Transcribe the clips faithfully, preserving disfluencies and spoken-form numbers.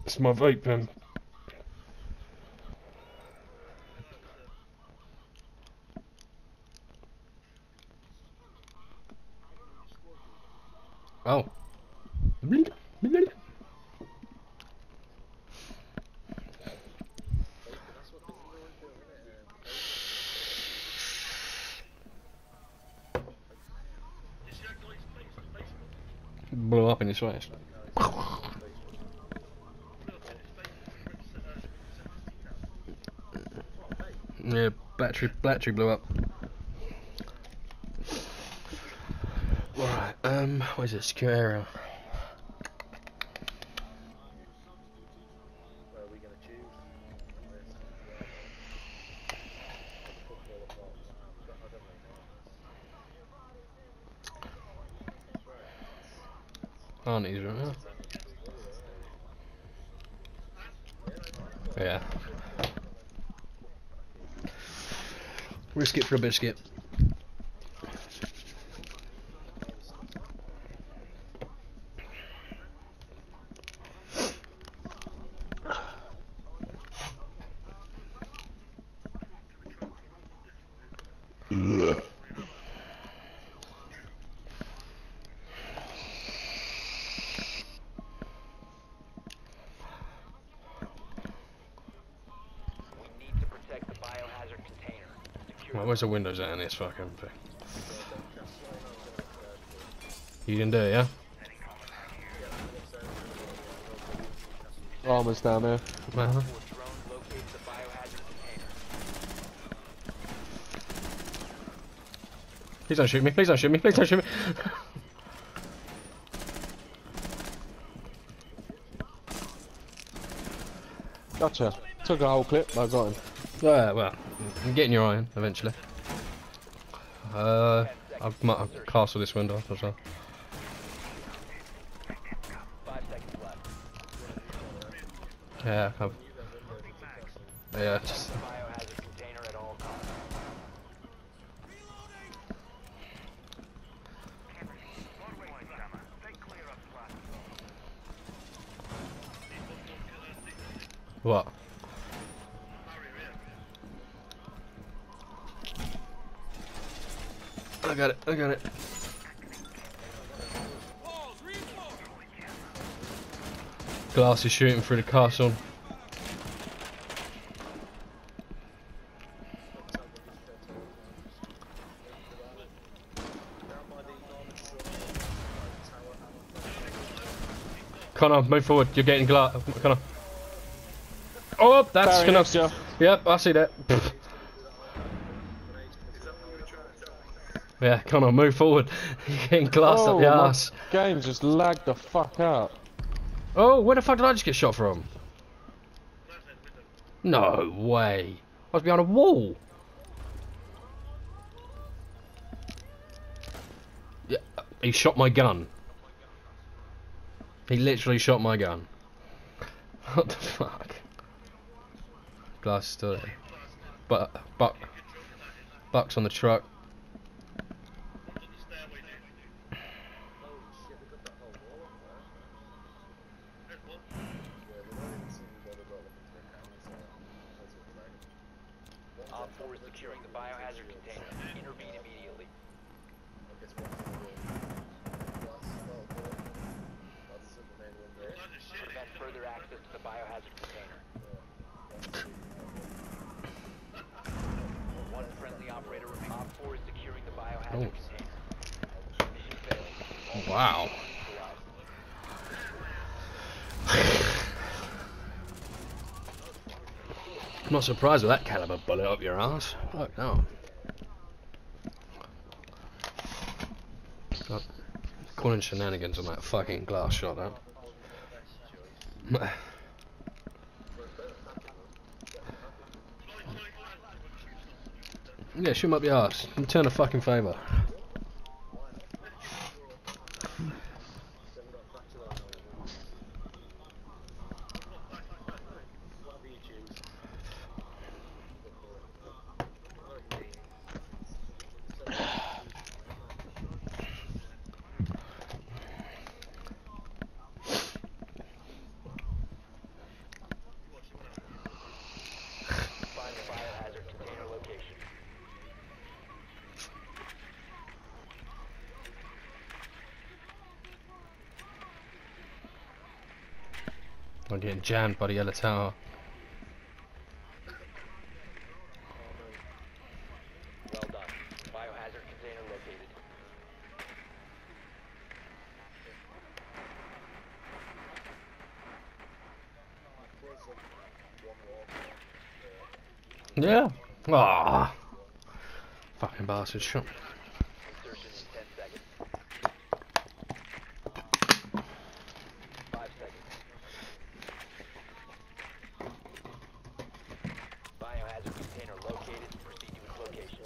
It's my vape pen. Oh. Blew up in his face. Yeah, battery, battery blew up. Alright, um, what is it? Secure area. Aren't these right now? Yeah. Risk it for a biscuit. Well, where's the windows at in this fucking thing? You can do it, yeah? Armor's down there. Uh-huh. Please don't shoot me, please don't shoot me, please don't shoot me! Gotcha. Took a whole clip, I got him. Yeah, well, I'm getting your iron eventually. Uh, I might have castle this window off as well. Yeah, I've, yeah, just. What? I got it, I got it. Glass is shooting through the castle. Connor, move forward, you're getting glass. Connor. Oh, that's Barry, gonna. Yep, I see that. Yeah, Connor, move forward. You're getting glass oh, up the my ass. game just lagged the fuck out. Oh, where the fuck did I just get shot from? No way. I was behind a wall. Yeah, he shot my gun. He literally shot my gun. What the fuck? Glass still there. But, buck. Buck's on the truck. Op four is securing the biohazard container. Intervene immediately. Prevent further access to the biohazard container. One friendly operator remains. Op four is securing the biohazard Oh. container. Mission failed. Wow. I'm not surprised with that caliber bullet up your ass. Fuck no. God. Calling shenanigans on that fucking glass shot out. Yeah, shoot him up your ass. Return a fucking favour. I'm getting jammed by the yellow tower. Well done. Biohazard container located. Yeah. Ah. Fucking bastard shot. Insertion in ten seconds. Five seconds. Biohazard container located. Proceed to its location.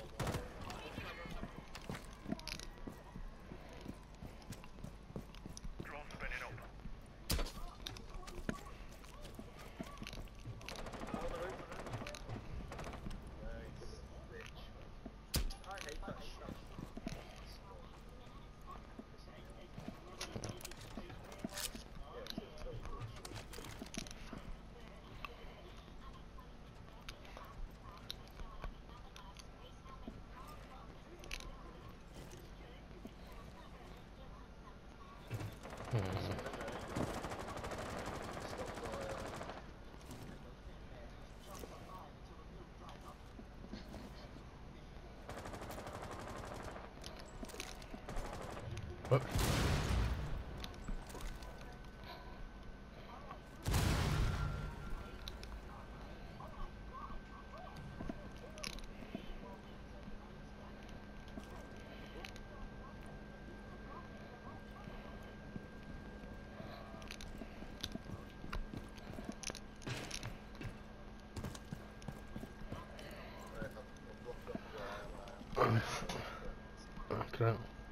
What? Okay.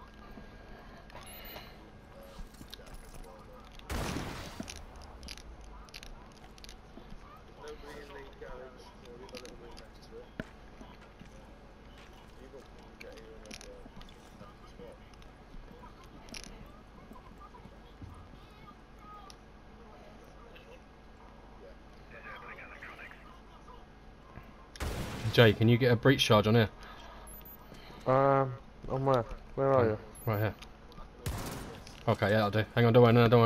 Jay, can you get a breach charge on here? Um, on where? Where are you? Right here. Okay, yeah, I'll do. Hang on, don't worry, no, don't worry.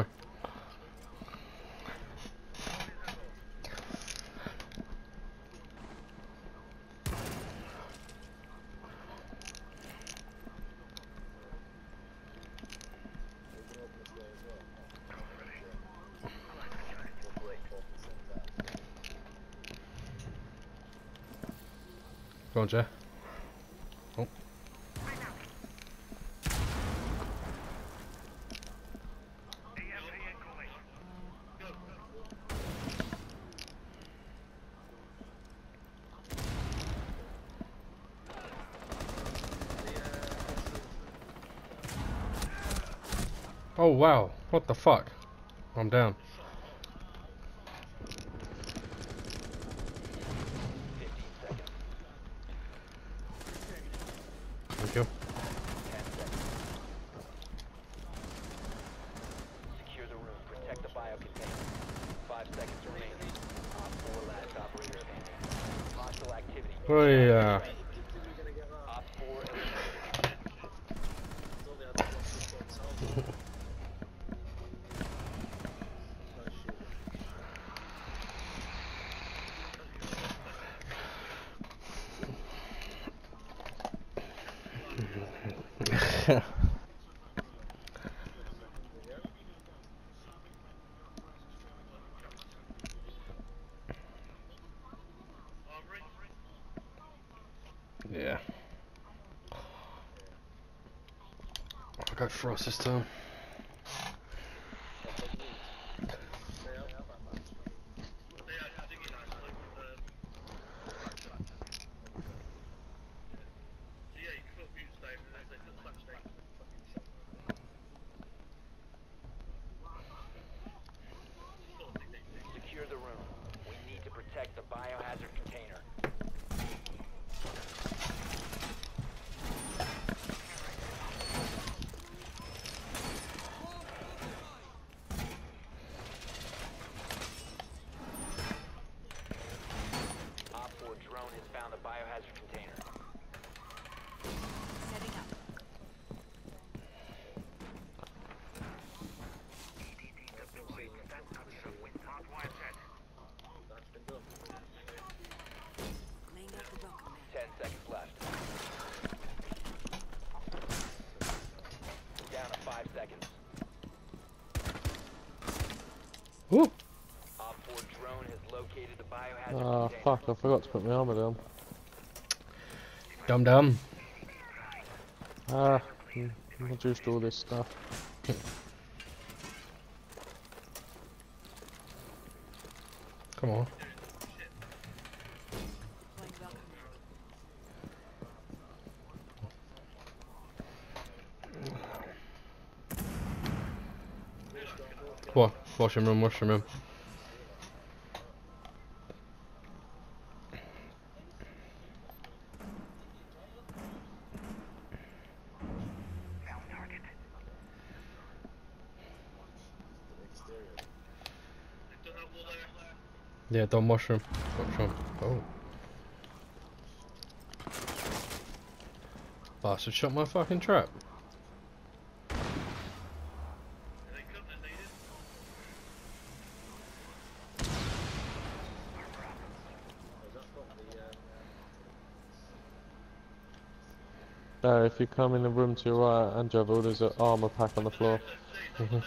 Go on, Jay. Oh. Oh wow, what the fuck? I'm down. fifteen seconds. Thank you. ten seconds. Secure the room. Protect the bio container. Five seconds remaining. Op four last operator standing. Hostile activity. Oh yeah. Op four eliminated. Yeah. I'll go Frost this time. Secure the room. We need to protect the biohazard container. seconds. Ooh. Op four drone has located the biohazard Ah, container. fuck, I forgot to put my armor down. Dum dum. Ah, mm, I juiced all this stuff. Come on. Wa washing room, washing room. Yeah, done washroom. Washroom. Oh. Bastard shot my fucking trap. Uh, if you come in the room to your right, Anjovel, there's an armor pack on the floor. Mm-hmm.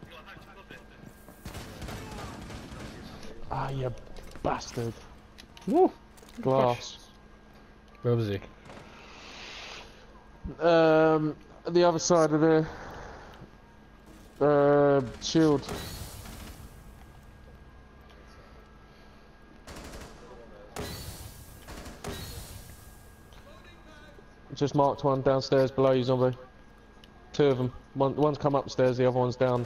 Ah, you bastard. Woo! Glass. Where was he? Um, the other side of the uh, shield. Just marked one downstairs below you, zombie. Two of them. One, one's come upstairs, the other one's down.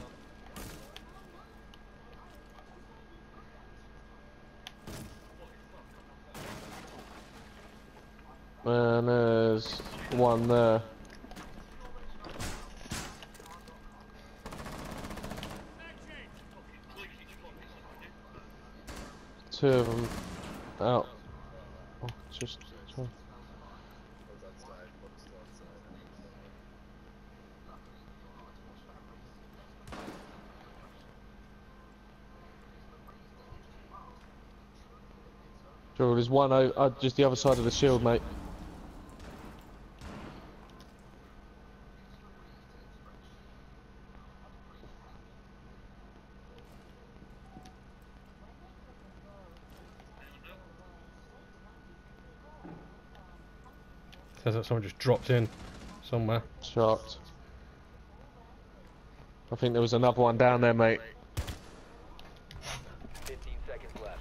And there's one there. Two of them out. Oh, just. Try. Sure, there's one o uh, just the other side of the shield, mate. Sounds like someone just dropped in somewhere. Shocked. I think there was another one down there, mate. fifteen seconds left.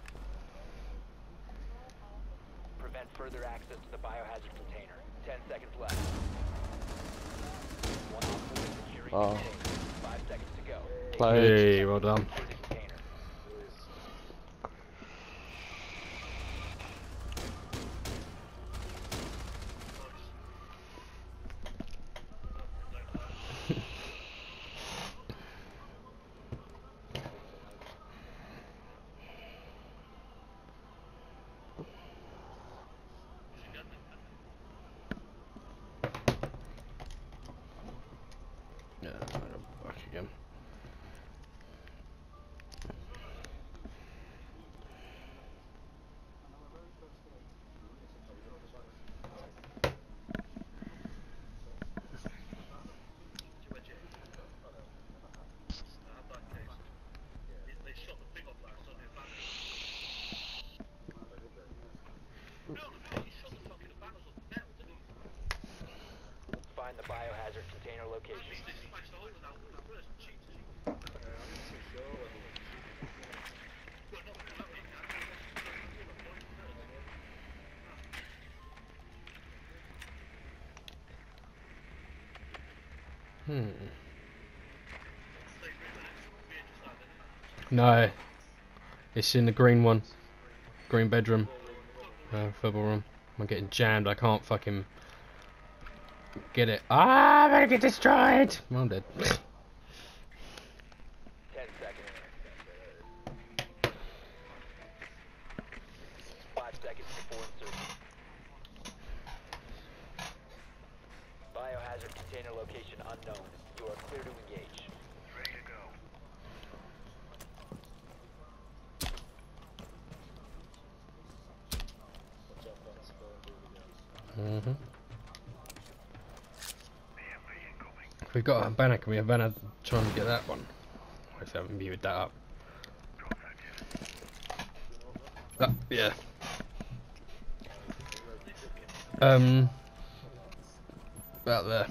Prevent further access to the biohazard container. ten seconds left. One op four is securing Oh. the container. five seconds to go. Played. Hey, well done. Secure the container. Yeah, back again. Find the biohazard container location. Hmm. No. It's in the green one. Green bedroom. Uh, football room. I'm getting jammed. I can't fucking get it. Ah, I'm gonna get destroyed. Well, I'm dead. ten seconds. five seconds before insertion. Biohazard container location unknown. You are clear to engage. Ready to go. Mm-hmm. we got a banner, can we have banner trying to get that one? If I haven't viewed that up. Ah, yeah. Um, about there.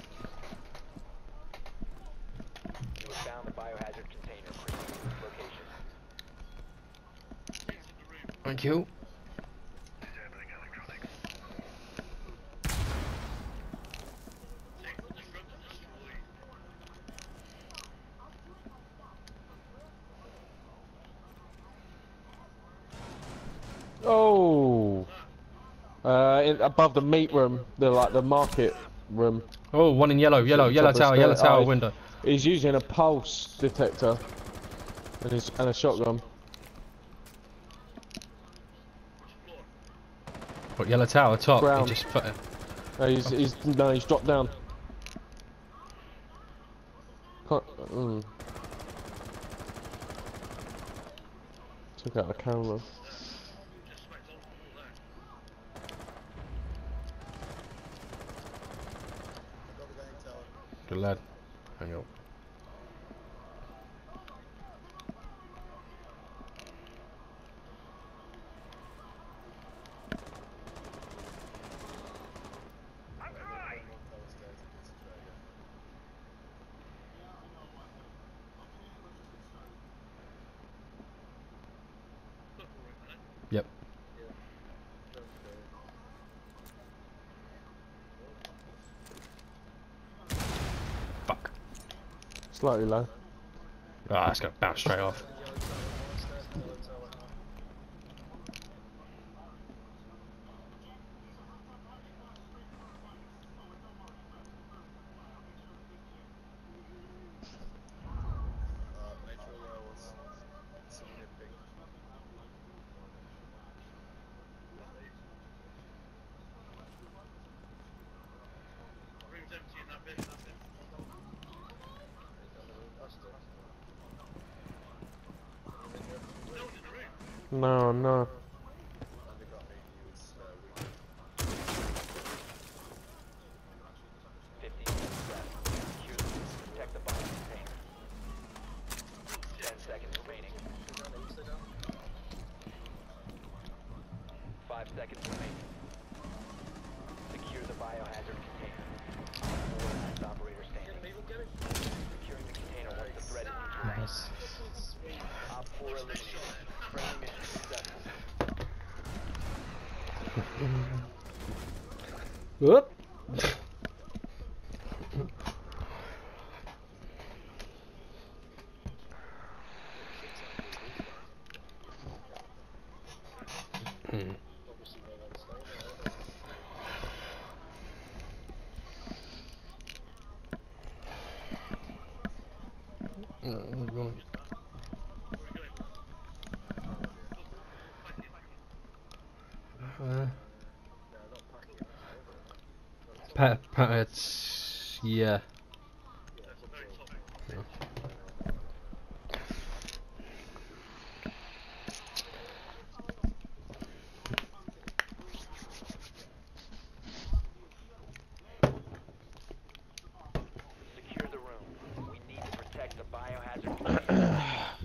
You have found the biohazard container. Proceed to its location. Thank you. Oh. Uh, in, above the meat room, the like the market room. Oh, one in yellow, yellow, yellow Top of tower, the yellow stair- tower oh, window. He's using a pulse detector and, his, and a shotgun. What, yellow tower top? Ground. He just put it. No, he's, he's no, he's dropped down. Can't, mm. Took out the camera. Good lad. Hang on. Yep. Fuck. Slightly low. Ah, it's gonna bounce straight off. No, no. fifteen seconds left. Secure the room. Protect the bio container. ten seconds remaining. five seconds remaining. Secure the biohazard container. Four last operator standing. Securing the container once the threat is neutralized. Op four eliminated. Friendly mission successful. Whoop. Hmm. Uh, pa pa it's yeah. Yeah. Secure the room. We need to protect the biohazard container.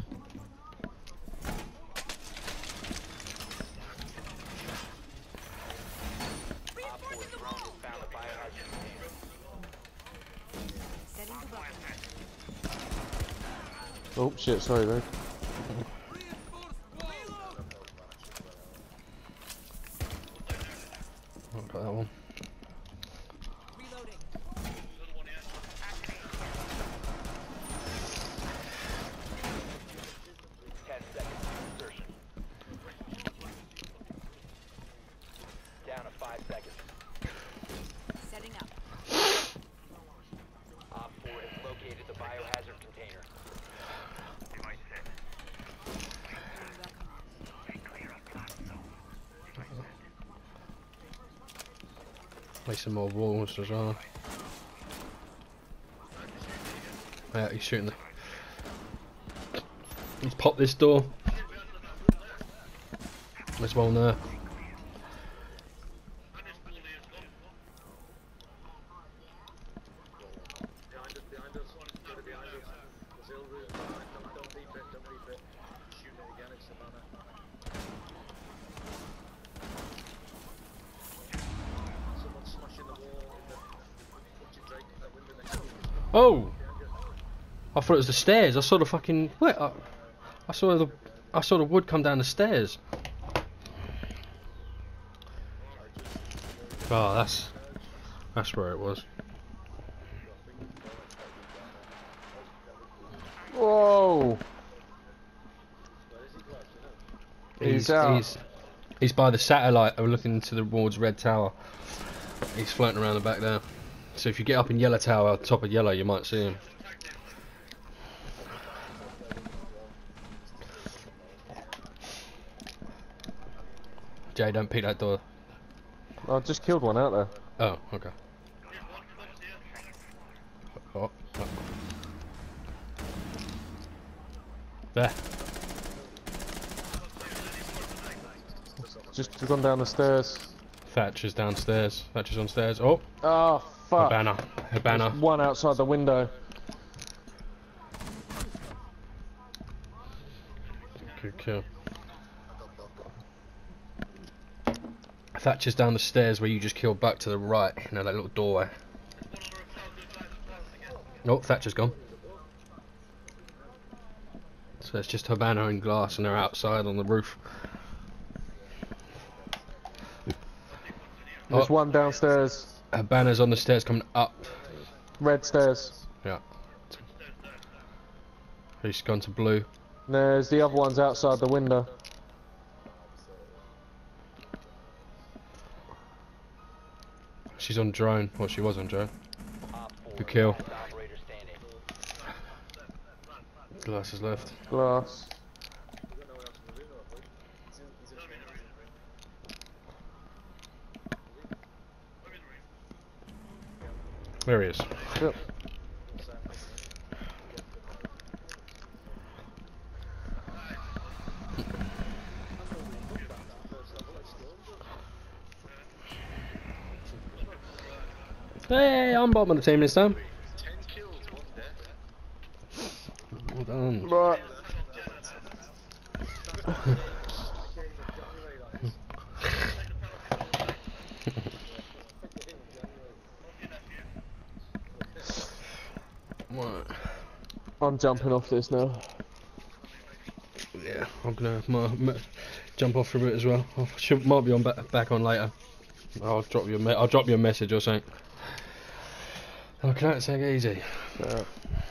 Op four drone has found the biohazard container. Oh shit, sorry, man. I've got that one. ten seconds to insertion. Down to five seconds. Setting up. Op four has located the biohazard container. Play some more walls as well. Yeah, he's shooting the. He's popped this door. There's one there. Oh! I thought it was the stairs. I saw the fucking. Wait, I, I saw the. I saw the wood come down the stairs. Oh, that's. That's where it was. Whoa! He's out. He's, he's by the satellite. I'm looking towards Red Tower. He's floating around the back there. So if you get up in Yellow Tower, top of Yellow, you might see him. Jay, don't peek that door. I just killed one out there. Oh, okay. Oh, oh. There. Just gone down the stairs. Thatcher's downstairs. Thatcher's on stairs. Oh, Oh, fuck. Habana. Habana. There's one outside the window. Good kill. Thatcher's down the stairs where you just killed back to the right. You know, that little doorway. Oh, Thatcher's gone. So it's just Habana and Glass, and they're outside on the roof. There's Oh. one downstairs. Habana's on the stairs coming up. Red stairs. Yeah. He's gone to blue. There's the other ones outside the window. She's on drone. Well, she was on drone. Op four, Good kill. last operator standing. Glass is left. Glass. There he is. Yep. Hey, I'm bottom of the team this time. Well done. Right. Right. I'm jumping off this now. Yeah, I'm gonna m m jump off for a bit as well. I should, might be on ba back on later. I'll drop you a me I'll drop you a message or something. Okay, take it easy. Yeah.